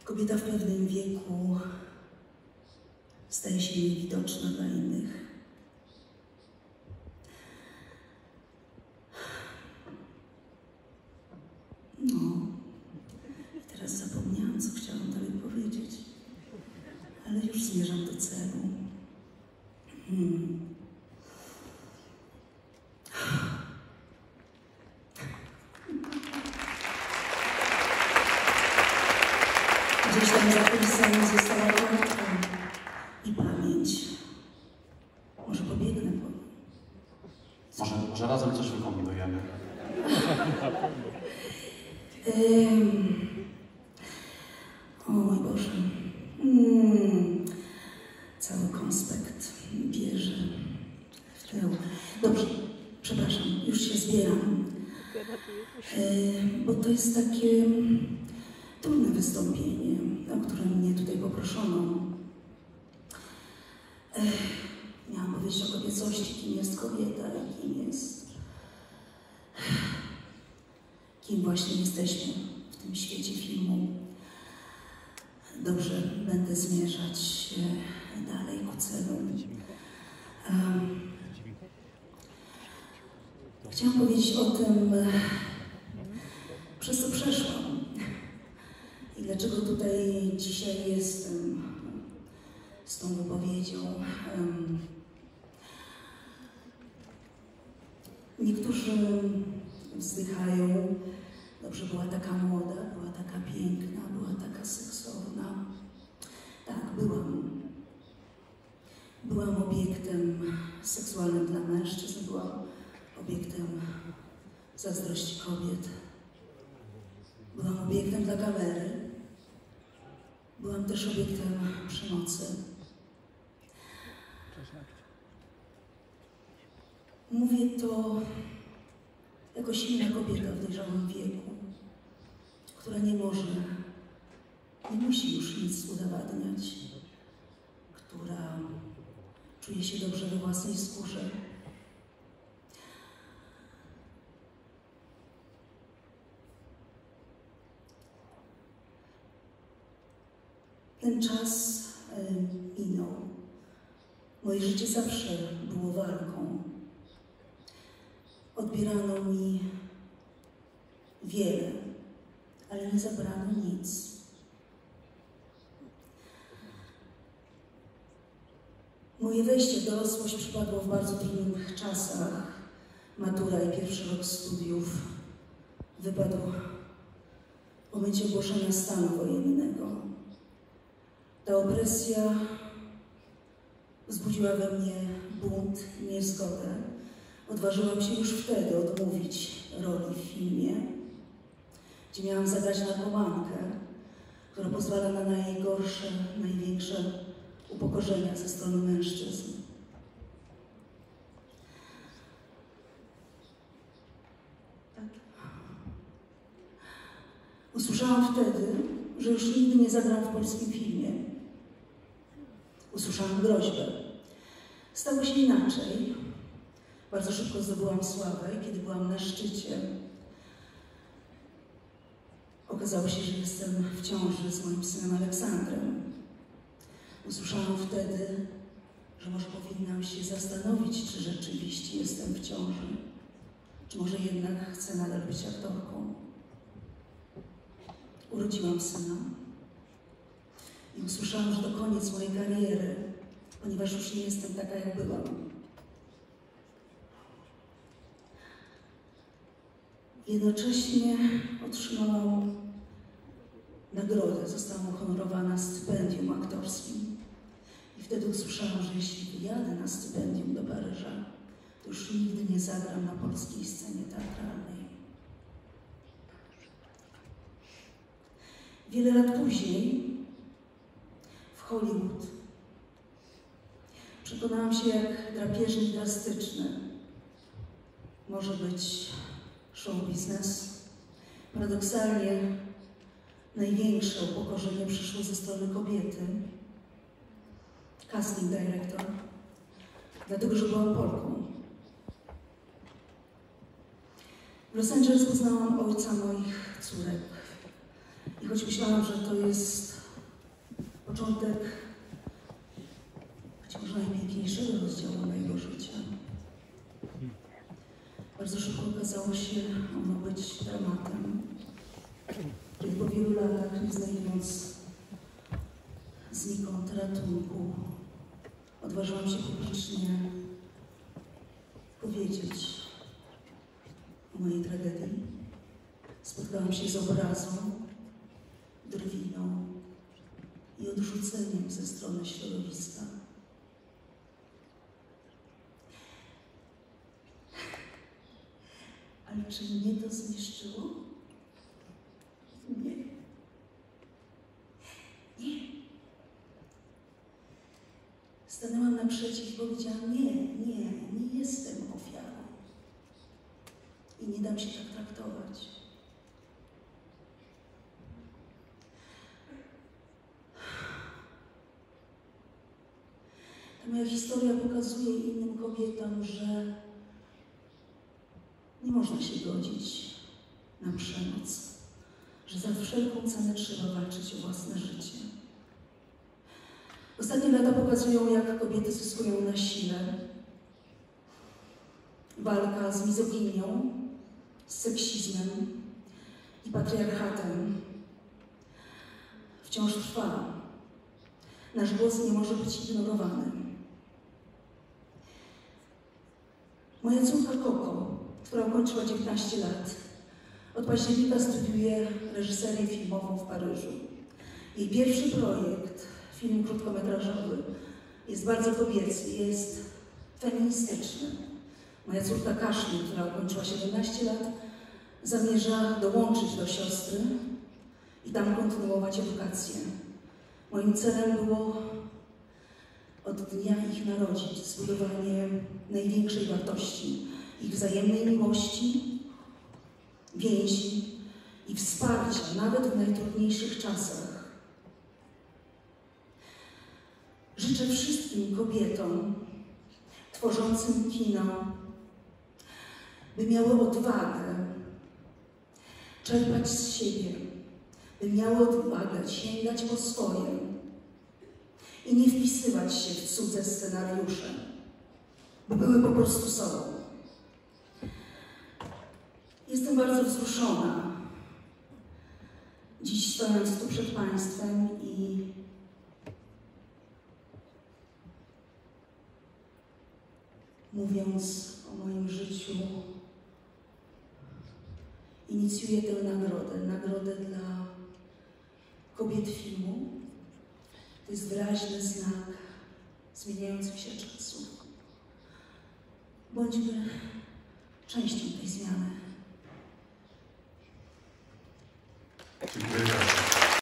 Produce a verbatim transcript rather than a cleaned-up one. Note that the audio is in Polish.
Kobieta w pewnym wieku staje się niewidoczna dla innych. No, teraz zapomniałam, co chciałam dalej powiedzieć, ale już zmierzam do celu. Hmm. Gdzieś tam zapisana została kartka i pamięć. Może pobiegnę po nim. Może, może razem coś wykombinujemy. um, o mój Boże. Hmm. Cały konspekt bierze w tył. Dobrze, przepraszam, już się zbieram. Um, bo to jest takie trudne wystąpienie, o które mnie tutaj poproszono. Ech, miałam powiedzieć o kobiecości, kim jest kobieta i kim jest... kim właśnie jesteśmy w tym świecie filmu. Dobrze, będę zmierzać dalej ku celu. Um, chciałam powiedzieć o tym, przez co przeszłam. I dlaczego tutaj dzisiaj jestem z tą wypowiedzią? Um, niektórzy wzdychają, dobrze, była taka młoda, była taka piękna, była taka seksowna. Tak, byłam. Byłam obiektem seksualnym dla mężczyzn, byłam obiektem zazdrości kobiet. Byłam obiektem dla kamery. Byłam też obiektem przemocy. Mówię to jako silna kobieta w dojrzałym wieku, która nie może, nie musi już nic udowadniać, która czuje się dobrze we własnej skórze. Ten czas y, minął. Moje życie zawsze było walką. Odbierano mi wiele, ale nie zabrano nic. Moje wejście w dorosłość przypadło w bardzo trudnych czasach. Matura i pierwszy rok studiów wypadł w momencie ogłoszenia stanu wojennego. Ta opresja wzbudziła we mnie bunt i niezgodę. Odważyłam się już wtedy odmówić roli w filmie, gdzie miałam zagrać narkomankę, która pozwala na najgorsze, największe upokorzenia ze strony mężczyzn. Tak. Usłyszałam wtedy, że już nigdy nie zagram w polskim filmie. Usłyszałam groźbę. Stało się inaczej. Bardzo szybko zdobyłam sławę i kiedy byłam na szczycie, okazało się, że jestem w ciąży z moim synem Aleksandrem. Usłyszałam wtedy, że może powinnam się zastanowić, czy rzeczywiście jestem w ciąży, czy może jednak chcę nadal być aktorką. Urodziłam syna i usłyszałam, że to koniec mojej kariery, ponieważ już nie jestem taka, jak byłam. Jednocześnie otrzymałam nagrodę, zostałam uhonorowana stypendium aktorskim. I wtedy usłyszałam, że jeśli wyjadę na stypendium do Paryża, to już nigdy nie zagram na polskiej scenie teatralnej. Wiele lat później w Hollywood przekonałam się, jak drapieżnie drastyczny może być show biznes. Paradoksalnie największe upokorzenie przyszło ze strony kobiety. Casting director, dlatego że byłam Polką. W Los Angeles poznałam ojca moich córek i choć myślałam, że to jest początek być może najpiękniejszego rozdziału mojego życia. Bardzo szybko okazało się ono być dramatem, kiedy po wielu latach, nie znajdując znikąd ratunku, odważyłam się publicznie powiedzieć o mojej tragedii. Spotkałam się z obrazą, drwiną i odrzuceniem ze strony środowiska. Ale czy mnie to zniszczyło? Nie. Nie. Stanęłam naprzeciw i powiedziałam: nie, nie, nie jestem ofiarą. I nie dam się tak traktować. Ta moja historia pokazuje innym kobietom, że nie można się godzić na przemoc, że za wszelką cenę trzeba walczyć o własne życie. Ostatnie lata pokazują, jak kobiety zyskują na sile. Walka z mizoginią, z seksizmem i patriarchatem wciąż trwa. Nasz głos nie może być ignorowany. Moja córka Koko, która ukończyła dziewiętnaście lat, od października studiuje reżyserię filmową w Paryżu. Jej pierwszy projekt, film krótkometrażowy, jest bardzo kobiecy, jest feministyczny. Moja córka Kaszmir, która ukończyła siedemnaście lat, zamierza dołączyć do siostry i tam kontynuować edukację. Moim celem było od dnia ich narodzin zbudowanie największej wartości, ich wzajemnej miłości, więzi i wsparcia, nawet w najtrudniejszych czasach. Życzę wszystkim kobietom tworzącym kino, by miały odwagę czerpać z siebie, by miały odwagę sięgać po swoje i nie wpisywać się w cudze scenariusze, bo były po prostu sobą. Jestem bardzo wzruszona dziś, stojąc tu przed Państwem i mówiąc o moim życiu, inicjuję tę nagrodę, nagrodę dla kobiet filmu. To jest wyraźny znak zmieniających się czasów. Bądźmy częścią tej zmiany. Dziękuję.